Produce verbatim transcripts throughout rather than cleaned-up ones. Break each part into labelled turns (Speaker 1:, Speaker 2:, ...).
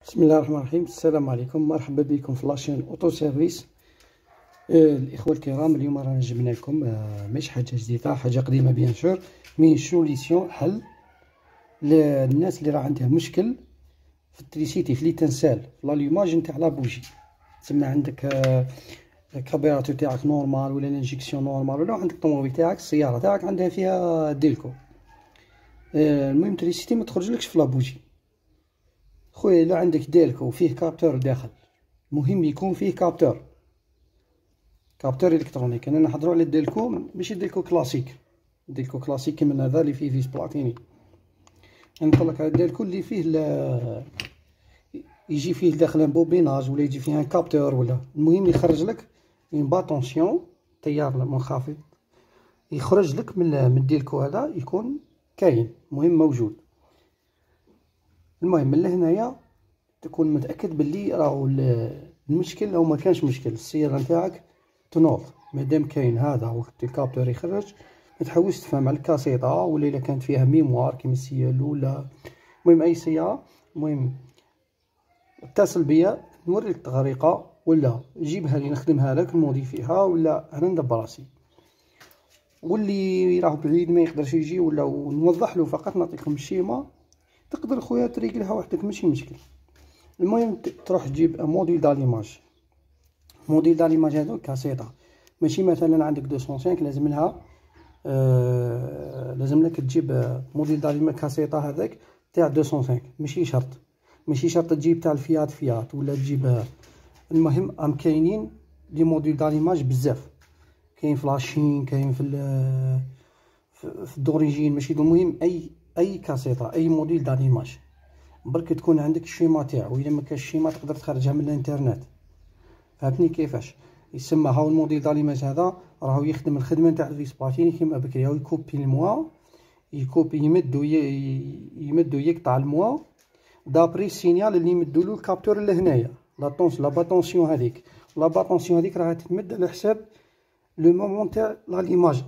Speaker 1: بسم الله الرحمن الرحيم. السلام عليكم، مرحبا بكم في لاشين اوتو سيرفيس. آه الاخوه الكرام، اليوم رانا جبنا لكم آه مش حاجه جديده، حاجه قديمه بيان سور، مي سوليسيون، حل للناس اللي راه عندها مشكل في التريسيتي، في ليتنسال، في لاليوماج نتاع لابوجي. تسمى عندك آه كابيراتور تاعك نورمال، ولا لانجيكسيون نورمال، ولا عندك الطوموبيل تاعك، السياره تاعك عندها فيها ديلكو. آه المهم تريسيتي ما تخرجلكش في لابوجي. خويا الا عندك ديلكو وفيه كابتور داخل، المهم يكون فيه كابتور كابتور الكترونيك. انا نحضروا على الديلكو، ماشي الديلكو كلاسيك، الديلكو كلاسيك كيما هذا اللي فيه فيس بلاتيني. نطلق على الديلكو اللي فيه ل... يجي فيه داخل بوبيناج، ولا يجي فيه ان كابتور، ولا المهم يخرج لك اون باتونسيون، تيار منخفض، يخرج لك من من الديلكو هذا، يكون كاين، المهم موجود. المهم من لهنايا تكون متاكد باللي راهو المشكل او ما كانش مشكل، السياره نتاعك تنوض. مادام كاين هذا وقت الكابتور يخرج، ما تحاولش تفهم على الكاسيطه، ولا الا كانت فيها ميموار كيما السيالو، ولا المهم اي سياره. المهم اتصل بيا نوريك الطريقه، ولا جيبها لي نخدمها لك نموديفيها، ولا انا ندبر راسي. واللي راه بعيد ما يقدرش يجي، ولا نوضح له فقط، نعطيكم الشيما، تقدر خويا تريقلها وحدك، ماشي مشكل. المهم تروح تجيب موديل داليماج، موديل داليماج هذو كاسيطه، ماشي مثلا عندك مئتين وخمسة لازم لها آه لازم لك تجيب موديل داليماج كاسيطه هذاك تاع مئتين وخمسة، ماشي شرط ماشي شرط تجيب تاع الفيات فيات، ولا تجيب. المهم ام كاينين لي موديل داليماج بزاف، كاين في لاشين، كاين في في الدوريجين، ماشي. المهم اي اي كاسيطه، اي موديل داليماج، برك تكون عندك الشيما تاعو. الا ما كاش الشيما تقدر تخرجها من الانترنت، فهمتني كيفاش يسمى. هاو الموديل داليماج هذا راهو يخدم الخدمه نتاع الفيس بلاتيني كيما بكري، هاو يكوبي الموا، يكوبي يمد يمد ويقطع الموا دابري السينيال اللي يمدولو الكابتور لهنايا، لا طونس لا باتونسيون هذيك، لا باتونسيون هذيك راها تتمد على حساب لو مومون تاع لا ليماج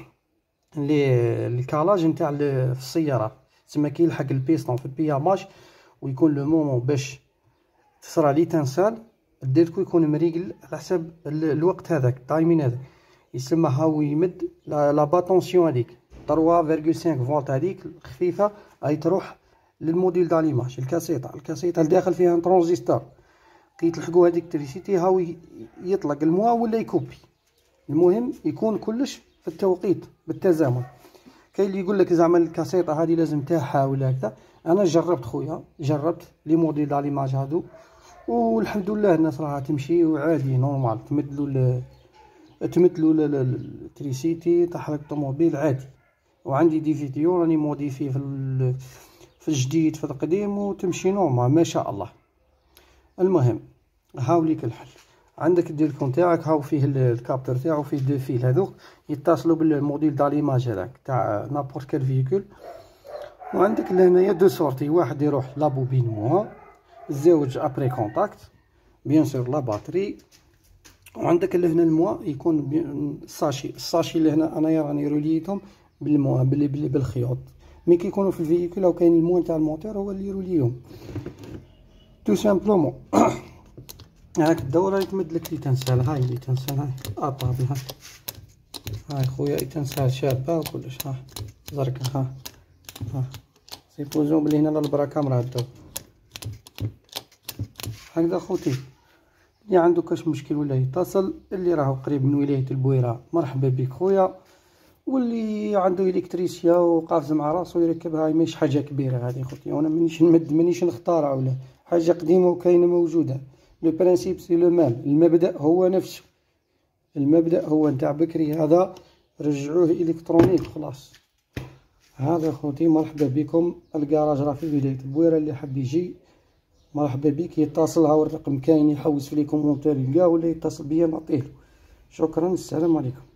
Speaker 1: لي الكالاج نتاع في السياره. تسمى كي يلحق البيستون في البياماج، ويكون لو مومون باش تصرى لي تنسال، الديلكو يكون مريقل على حسب الوقت هذاك، التايمين هذاك. يسمى هاو يمد لا باتونسيون هذيك ثلاثة فاصلة خمسة فولت، هذيك الخفيفه اي تروح للموديل داليماج، الكاسيطه الكاسيطه الداخل فيها ان ترانزستور، كي تلحقوا هذيك التريسيتي هاو يطلق الموا ولا يكوبي. المهم يكون كلش في التوقيت بالتزامن. كاين اللي يقول لك زعما الكاسيطه هذه لازم تاعها ولا هكذا. انا جربت خويا، جربت لي موديل داليماج هادو، والحمد لله الناس راها تمشي وعادي نورمال، تمدلو تمدلو التريسيتي، تحرك الطوموبيل عادي. وعندي دي فيديو راني موديفي في في الجديد في القديم، وتمشي نورمال ما شاء الله. المهم هاوليك الحل. عندك الديلكو تاعك، هاو فيه الكابتور تاعو، فيه دو فيل هذوك يتصلوا بالموديل داليماج هذاك تاع نابورت كال فيكول. وعندك لهنايا دو سورتي، واحد يروح لابوبين موا، الزوج ابري كونتاكت بيان سور لا باتري. وعندك لهنا الموا يكون الساشي، الساشي لهنا انايا راني روليتهم بالموا بلي بلي بالخيوط، مي كي يكونوا في الفيكول او كاين الموا تاع الموتور هو اللي يروليهم تو سامبلومون. هاك الدوره اللي تمد لك لي تنسال، هاي اللي تنسال، هاي اطابي، هاي هاي خويا تنسال شابه وكلش، ها زرقا، ها ها سيبوزو بلي هنا البراكه مرادو هكذا. خوتي اللي عنده كاش مشكل ولا يتصل، اللي راهو قريب من ولايه البويره مرحبا بك خويا، واللي عنده الكتريسيا وقافز مع راسو يركبها، هاي ماشي حاجه كبيره هذه خوتي، وانا مانيش نمد مانيش نختارع، ولا حاجه قديمه وكاينه موجوده. لو برانسيب سي لو ميم، المبدا هو نفسه، المبدا هو نتاع بكري، هذا رجعوه الكترونيك خلاص. هذا خوتي مرحبا بكم، الكراج راه في ولايه البويره، اللي حب يجي مرحبا بك، يتصل، هاو الرقم كاين، يحوس في لي كومونتير يلقاه، ولا يتصل بيا نعطيه. شكرا، السلام عليكم.